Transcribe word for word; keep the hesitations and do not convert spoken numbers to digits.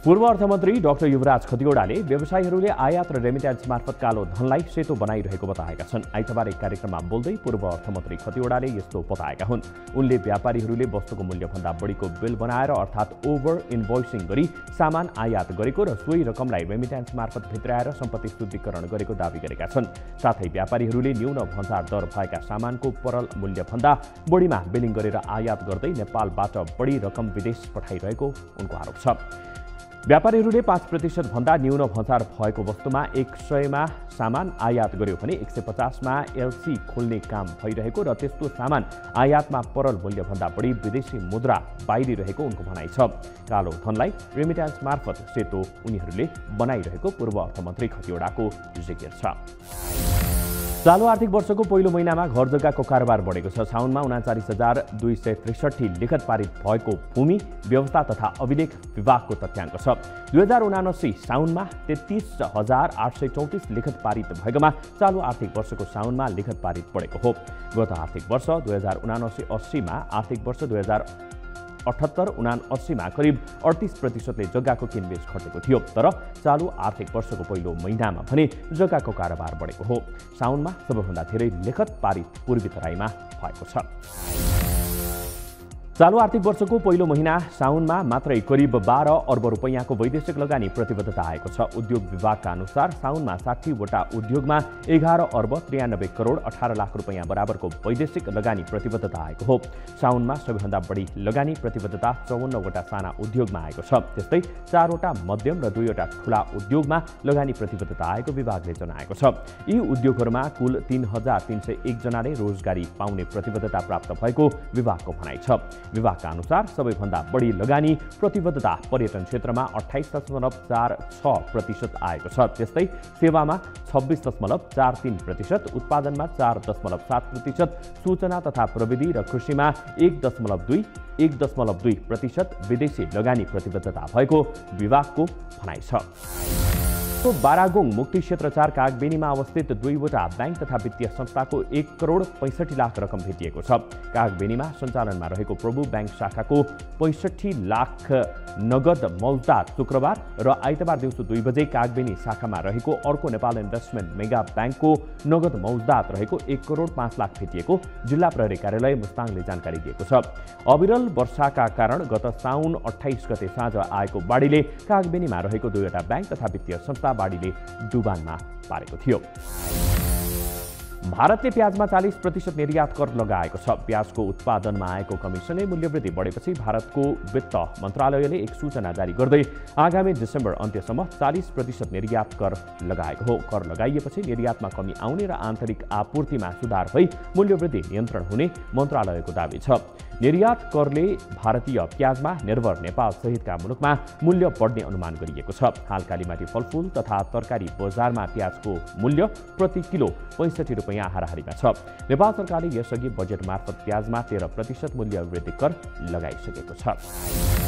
पूर्व अर्थमन्त्री डाक्टर युवराज खतिवड़ाले व्यवसायीहरूले आयात र रेमिट्यान्स मार्फत कालो धनलाई सेतो बनाइरहेको बताएका छन्। आइतबार एक कार्यक्रममा बोल्दै पूर्व अर्थमन्त्री खतिवड़ाले यस्तो बताएका हुन्। उनले व्यापारीहरूले वस्तुको मूल्यभन्दा बढीको बिल बनाएर अर्थात् ओभर इन्भोइसिङ गरी सामान आयात गरेको र सोही रकमलाई रेमिट्यान्स मार्फत भित्राएर सम्पत्ति शुद्धिकरण गरेको दावी गरेका छन्। साथै व्यापारीहरूले न्यून भन्सार दर भएका सामानको परल मूल्यभन्दा बढीमा बिलिङ गरेर आयात गर्दै नेपालबाट बढी रकम विदेश पठाइरहेको उनको आरोप छ। व्यापारीहरूले पाँच प्रतिशत भन्दा न्यून भन्सार भएको वस्तुमा एक सयमा सामान आयात गर्यो भने एक सय पचासमा एलसी खोल्ने काम भइरहेको र त्यस्तो सामान आयातमा परल मूल्यभन्दा बढी विदेशी मुद्रा बाहिरिरहेको उनको भनाइ छ। कालो धनलाई रेमिट्यान्स मार्फत सेतो उनीहरूले बनाइरहेको पूर्व अर्थमन्त्री खतिवड़ाको जिकिर छ। चालु आर्थिक वर्षको पहिलो महिनामा घर जग्गाको कारोबार बढेको छ। साउनमा उनाचालिस हजार दुई सय त्रिसठी लिखत पारित भएको भूमि व्यवस्था तथा अभिलेख विभागको तथ्याङ्क छ। दुई हजार उनासी साउनमा तेत्तीस हजार आठ सय चौतिस लिखत पारित भएकोमा चालु आर्थिक वर्षको साउनमा लिखत पारित बढेको हो। गत आर्थिक वर्ष दुई हजार उनासी अस्सीमा आर्थिक वर्ष दुई हजार अठहत्तर उनासीमा करिब अडतिस प्रतिशतले जग्गाको किनबेच घटेको थियो। तर चालु आर्थिक वर्षको पहिलो महिनामा भने जग्गाको कारोबार बढेको हो। साउनमा सबैभन्दा धेरै लिखत पारित पूर्वी तराईमा भएको छ। चालु आर्थिक वर्षको पहिलो महिना साउनमा मात्रै करिब बाह्र अर्ब रुपैयाँको वैदेशिक लगानी प्रतिबद्धता आएको छ। उद्योग विभागका अनुसार साउनमा साठीवटा उद्योगमा एघार अर्ब त्रियानब्बे करोड अठार लाख रुपैयाँ बराबरको वैदेशिक लगानी प्रतिबद्धता आएको हो। साउनमा सबैभन्दा बढी लगानी प्रतिबद्धता चौवन्नवटा साना उद्योगमा आएको छ। त्यस्तै चारवटा मध्यम र दुईवटा ठूला उद्योगमा लगानी प्रतिबद्धता आएको विभागले जनाएको छ। यी उद्योगहरूमा कुल तीन हजार तीन सय एक जनाले रोजगारी पाउने प्रतिबद्धता प्राप्त भएको विभागको भनाइ छ। विभागका अनुसार सबैभन्दा बढी लगानी प्रतिबद्धता पर्यटन क्षेत्रमा अठाइस दशमलव चार छ प्रतिशत आएको छ। त्यस्तै सेवामा छब्बिस दशमलव चार तीन प्रतिशत, उत्पादनमा चार दशमलव सात प्रतिशत, सूचना तथा प्रविधि र कृषिमा एक दशमलव दुई एक दशमलव दुई प्रतिशत विदेशी लगानी प्रतिबद्धता भएको विभागको भनाइ छ। बारागोङ मुक्ति क्षेत्र चार कागबेनीमा अवस्थित दुईवटा बैंक तथा वित्तीय संस्थाको एक करोड पैंसठी लाख रकम भेटिएको छ। कागबेनीमा सञ्चालनमा रहेको प्रभु बैंक शाखाको पैंसठी लाख नगद मौजदार शुक्रबार र आइतबार दिउँसो दुई बजे कागबेनी शाखामा रहेको अर्को नेपाल इन्भेस्टमेन्ट मेगा बैंकको नगद मौजदार रहेको एक करोड पाँच लाख भेटिएको जिल्ला प्रहरी कार्यालय मुस्ताङले जानकारी दिएको छ। अविरल वर्षाका कारण गत साउन अठाइस गते साँझ आएको बाढीले कागबेनीमा रहेको दुईवटा बैंक तथा वित्तीय संस्था बाढीले डुबानमा पारेको थियो। भारतले प्याजमा चालीस प्रतिशत निर्यात कर लगाएको छ। प्याजको उत्पादनमा आएको कमिसनले मूल्यवृद्धि बढेपछि भारतको वित्त मन्त्रालयले एक सूचना जारी गर्दै आगामी डिसेम्बर अन्त्यसम्म चालीस प्रतिशत निर्यात कर लगाएको हो। कर लगाइएपछि निर्यातमा कमी आउने र आन्तरिक आपूर्तिमा सुधार भई मूल्यवृद्धि नियन्त्रण हुने मन्त्रालयको दावी छ। निर्यात करले भारतीय प्याजमा निर्भर नेपाल सहितका मुलुकमा मूल्य बढ्ने अनुमान गरिएको छ। हाल कालीमाटी फलफूल तथा तरकारी बजारमा प्याजको मूल्य प्रति किलो पैंसठी रुपैयाँ हाराहारीमा छ। नेपाल सरकारले यसअघि बजेट मार्फत प्याजमा तेह्र प्रतिशत मूल्य वृद्धि कर लगाइसकेको छ।